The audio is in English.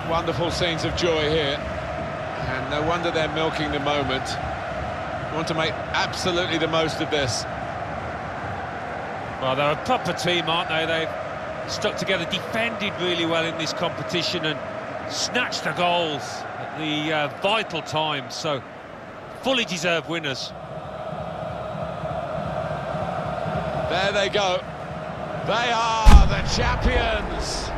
Wonderful scenes of joy here, and no wonder they're milking the moment. Want to make absolutely the most of this. Well, they're a proper team, aren't they? They've stuck together, defended really well in this competition and snatched the goals at the vital times, so fully deserved winners. There they go. They are the champions.